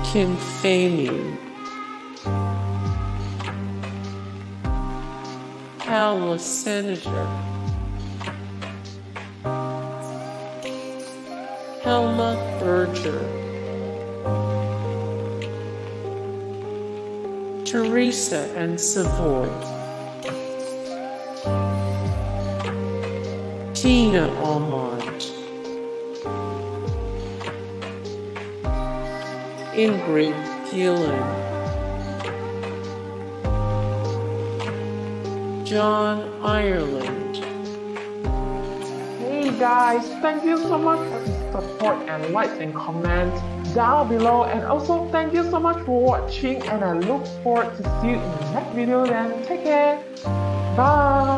Kim Fei-Min, Paula Senator, Helmut Berger, Teresa and Savoy, Tina Almond, Ingrid Thielen, John Ireland. Hey guys, thank you so much for the support and likes and comments down below, and also thank you so much for watching, and I look forward to see you in the next video. Then take care, bye.